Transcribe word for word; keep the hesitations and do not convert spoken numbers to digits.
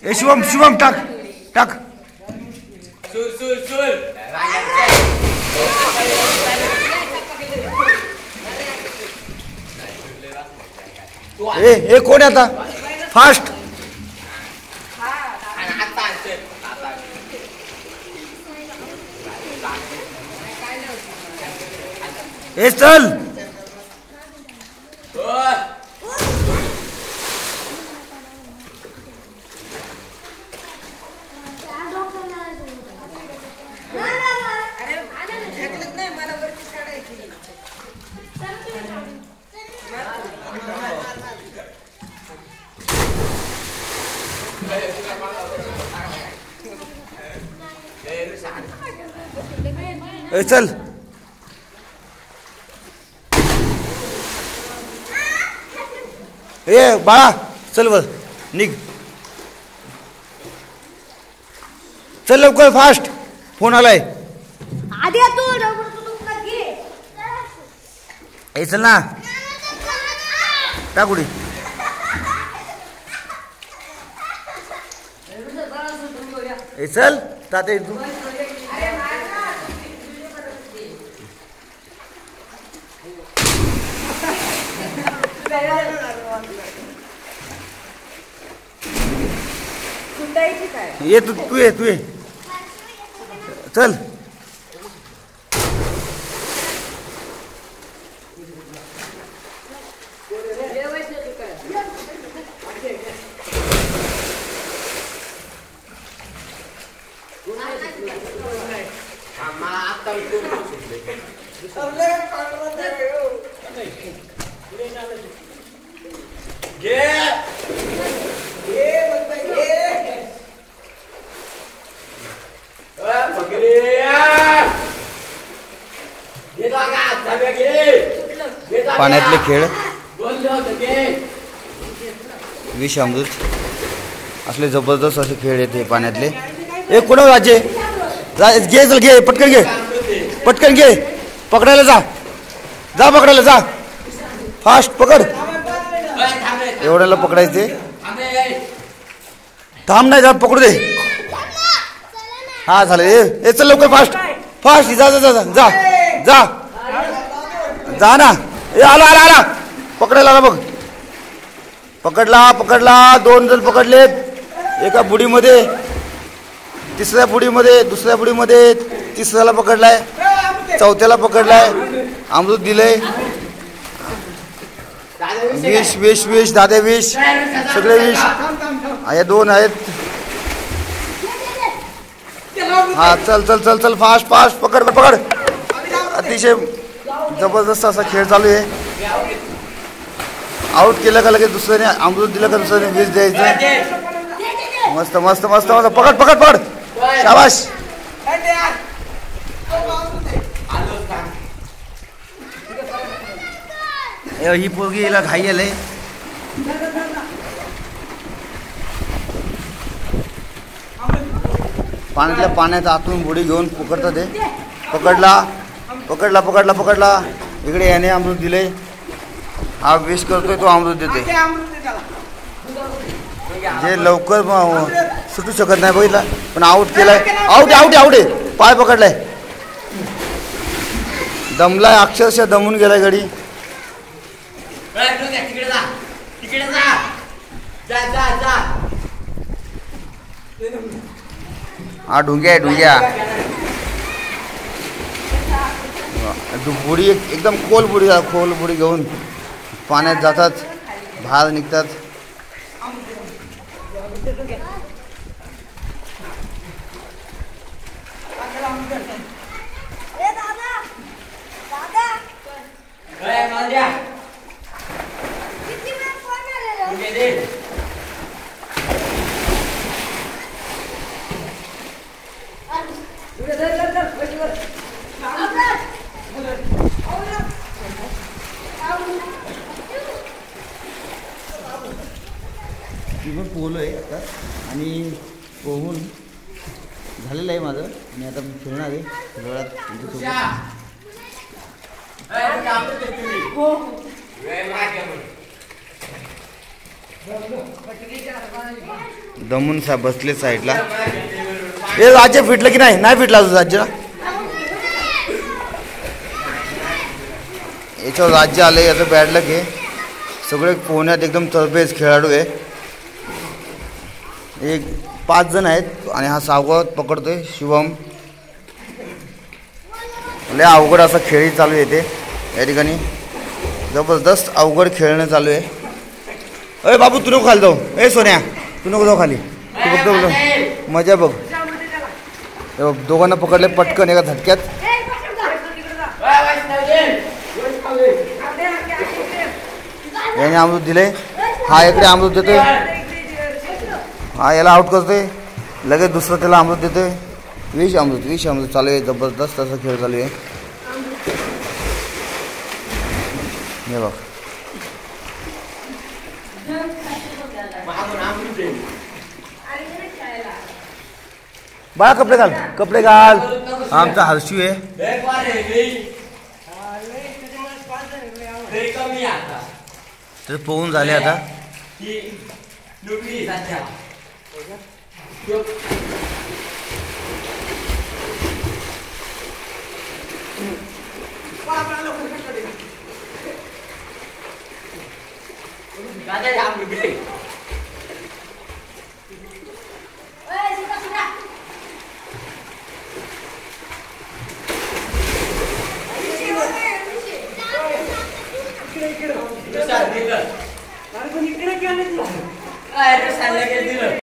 ए शिवम शिवम टाक टाक. सुर सुर सुर. ए ए कोण आता फास्ट. ए चल. ए चल. ए बाळा चल वर निघ. चल लवकर फास्ट. फोन आलाय. आधी तू घे. ए चल ना टाक उडी. ए चल ताते तू. ये तू तू ये तू ये चल. पाण्यातले खेळ विष अमृत असले जबरदस्त असे खेळ येते पाण्यातले. एक कोण राजे घे चल घे पटकन घे पटकन घे. पकडायला जा जा पकडायला जा फास्ट पकड. एवढ्याला पकडायचे. थांब नाही जा पकडू दे. हा झालं. ए चल लवकर फास्ट फास्ट जा जा जा जा जा जा ना. ए आला आला आला पकडायला आला बघ. पकडला पकडला. दोन जण पकडलेत. एका बुडीमध्ये तिसऱ्या बुडीमध्ये दुसऱ्या बुडीमध्ये तिसऱ्याला पकडलाय. चौथ्याला पकडलाय. अमृत दिलंय. विष विष विष दादे विष सगळे विष. या दोन आहेत. हा चल चल चल चल फास्ट फास्ट पकड पकड. अतिशय जबरदस्त असा खेळ चालू आहे. आउट केलं का लगेच दुसऱ्याने अमृत दिलं का दुसऱ्याने विष द्यायचं. मस्त मस्त मस्त मस्त पकड पकड पकड. शाबाश. ही पोरगी हिला घाई आलंय. पाण्यातल्या पाण्यात आतून बुडी घेऊन पकडतात ते. पकडला पकडला पकडला पकडला. इकडे याने अमृत दिले. हा विष करतोय तो अमृत देते. जे लवकर सुटू शकत नाही बघितला पण आउट केलाय. आउट आउट आउट आहे. पाय पकडलाय. दमलाय अक्षरशः दमून गेलाय गडी. हा ढुंग्या आहे ढुंग्या. बुडी एकदम खोल बुडी खोल बुडी घेऊन पाण्यात जातात बाहेर निघतात. मी पण पोहलो आहे आता आणि पोहून झालेलं आहे माझं. आणि आता मी फिरणार आहे डोळ्यात तुमच्यासोबत. दमून साहेब बसले साईडला. हे राज्य फिटलं की नाही? नाही फिटलं अजून राज्य. याच्यावर राज्य आलं याचं बॅड लक आहे. सगळे पोहण्यात एकदम तरबेज खेळाडू आहे. एक पाच जण आहेत आणि हा सहावा पकडतोय शिवम. लय अवघड असा खेळ चालू येते या ठिकाणी. जबरदस्त अवघड खेळणं चालू आहे. अरे बाबू तू नको खाली जाऊ. ए सोन्या तू नको जाऊ खाली. तू फक्त बघ मजा बघ. दोघांना पकडले पटकन एका झटक्यात. याने अमृत दिले. हा इकडे अमृत देतोय. हा याला आउट करतोय. लगेच दुसरं त्याला अमृत देतोय. विष अमृत विष अमृत चालू आहे. जबरदस्त असा खेळ चालू आहे. हे बघ बाळा कपडे घाल कपडे घाल. आमचा हर्षू आहे. तर पोहून झाले आता. Gak ada yang ambil